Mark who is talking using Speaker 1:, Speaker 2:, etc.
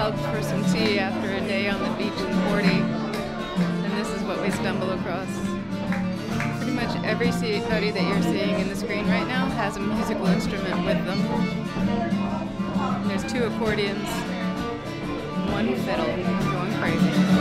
Speaker 1: out for some tea after a day on the beach in Porty, and this is what we stumble across. Pretty much everybody that you're seeing in the screen right now has a musical instrument with them. And there's 2 accordions, 1 fiddle, going crazy.